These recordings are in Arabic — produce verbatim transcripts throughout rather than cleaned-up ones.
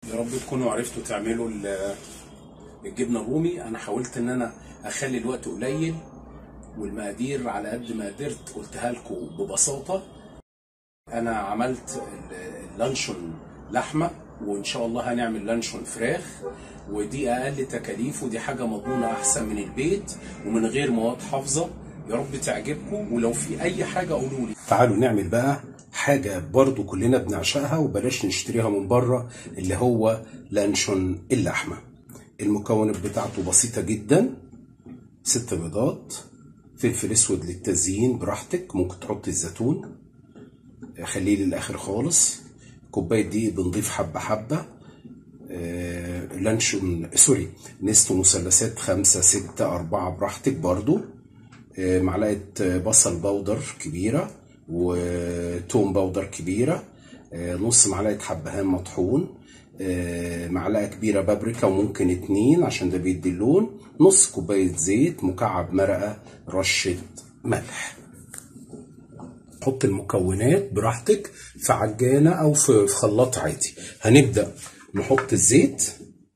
يا رب تكونوا عرفتوا تعملوا الجبنه الرومي. انا حاولت ان انا اخلي الوقت قليل والمقادير على قد ما قدرت قلتها لكم ببساطه. انا عملت اللانشون لحمه، وان شاء الله هنعمل لانشون فراخ، ودي اقل تكاليف ودي حاجه مضمونه احسن من البيت ومن غير مواد حافظه. يا رب تعجبكم، ولو في اي حاجه قولوا لي. تعالوا نعمل بقى حاجه برضو كلنا بنعشقها وبلاش نشتريها من بره، اللي هو لانشون اللحمه. المكونات بتاعته بسيطه جدا: ست بيضات، فلفل اسود للتزيين براحتك، ممكن تحط الزيتون خليه للاخر خالص، كوبايه دقيق بنضيف حبه حبه، آه لانشون سوري نستو مثلثات خمسة ستة أربعة براحتك برضو، آه معلقه بصل بودر كبيره وتوم بودر كبيره، آه نص معلقه حبهان مطحون، آه معلقه كبيره بابريكا وممكن اتنين عشان ده بيدي اللون، نص كوبايه زيت، مكعب مرقه، رشه ملح. حط المكونات براحتك في عجانه او في خلاط عادي. هنبدا نحط الزيت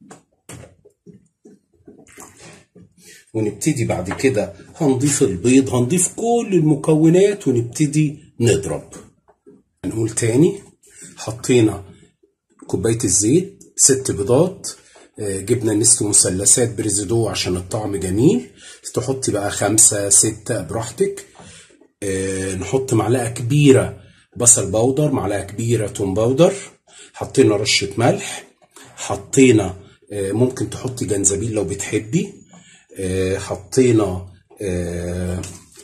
ونبتدي بعد كده هنضيف البيض، هنضيف كل المكونات ونبتدي نضرب. هنقول تاني: حطينا كوبايه الزيت، ست بيضات، جبنه نستو مثلثات بريزيدو عشان الطعم جميل، تحطي بقى خمسة ستة براحتك. أه نحط معلقه كبيره بصل بودر، معلقه كبيره توم بودر، حطينا رشه ملح، حطينا أه ممكن تحطي جنزبيل لو بتحبي، أه حطينا أه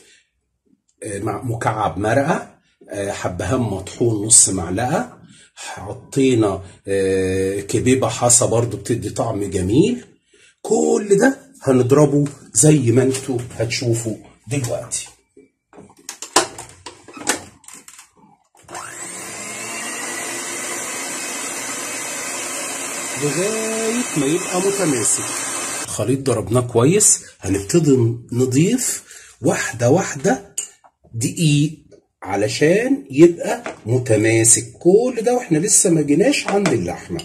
مكعب مرقه، أه حبهان مطحون نص معلقه، حطينا أه كبيبه حصى برضو بتدي طعم جميل. كل ده هنضربه زي ما انتوا هتشوفوا دلوقتي. لغايه ما يبقى متماسك. الخليط ضربناه كويس، هنبتدي نضيف واحده واحده دقيق علشان يبقى متماسك. كل ده واحنا لسه ما جيناش عند اللحمه.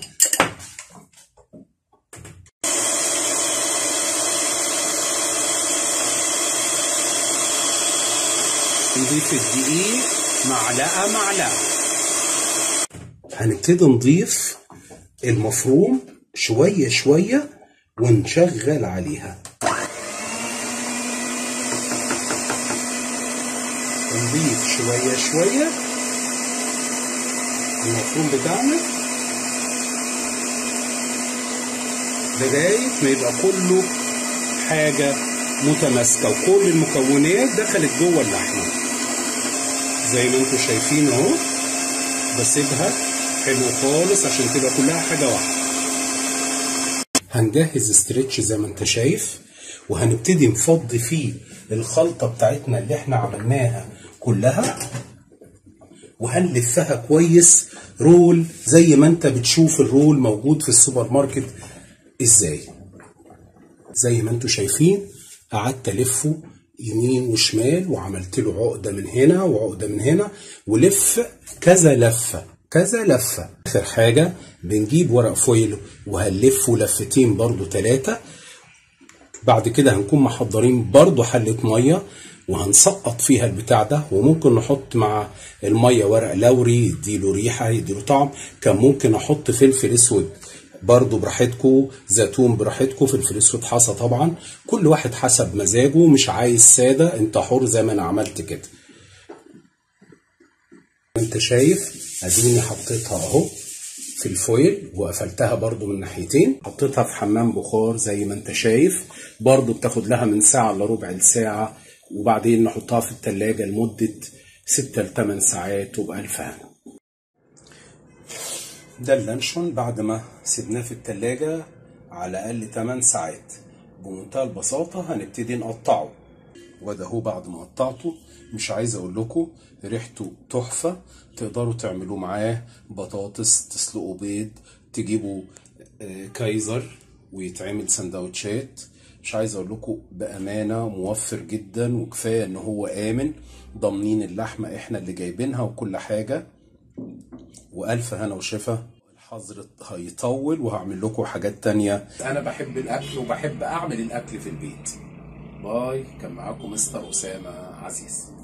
نضيف الدقيق معلقه معلقه. هنبتدي نضيف المفروم شويه شويه ونشغل عليها. نضيف شويه شويه المفروم بتاعنا لغايه ما يبقى كله حاجه متماسكه وكل المكونات دخلت جوه اللحمه زي ما انتم شايفين اهو. بسيبها حلو خالص عشان تبقى كلها حاجه واحده. هنجهز استرتش زي ما انت شايف، وهنبتدي نفضي فيه الخلطه بتاعتنا اللي احنا عملناها كلها، وهنلفها كويس رول زي ما انت بتشوف الرول موجود في السوبر ماركت ازاي. زي ما انتم شايفين قعدت الفه يمين وشمال وعملت له عقده من هنا وعقده من هنا، ولف كذا لفه كذا لفه. اخر حاجه بنجيب ورق فويل وهنلفه لفتين برضو ثلاثه. بعد كده هنكون محضرين برضو حله ميه وهنسقط فيها البتاع ده، وممكن نحط مع الميه ورق لوري يديله ريحه يديله طعم. كان ممكن احط فلفل اسود برضو براحتكم، زيتون براحتكم، فلفل اسود حصى طبعا، كل واحد حسب مزاجه. مش عايز ساده انت حر زي ما انا عملت كده. انت شايف اديني حطيتها اهو في الفويل وقفلتها برضو من ناحيتين، حطيتها في حمام بخار زي ما انت شايف، برضو بتاخد لها من ساعه الا ربع ساعه، وبعدين نحطها في التلاجة لمده ستة لتمن ساعات وبألف هنا. ده اللانشون بعد ما سيبناه في التلاجة على الاقل تمن ساعات. بمنتهى البساطه هنبتدي نقطعه، وده هو بعد ما قطعته. مش عايز اقول لكم ريحته تحفه. تقدروا تعملوه معاه بطاطس، تسلقوا بيض، تجيبوا كايزر ويتعمل سندوتشات. مش عايز اقول لكم بامانه موفر جدا، وكفايه ان هو امن، ضامنين اللحمه احنا اللي جايبينها وكل حاجه. والف هنا وشفا. حظر هيطول وهعمل لكم حاجات تانية. انا بحب الاكل وبحب اعمل الاكل في البيت. باي. كان معاكم مستر اسامه عزيز.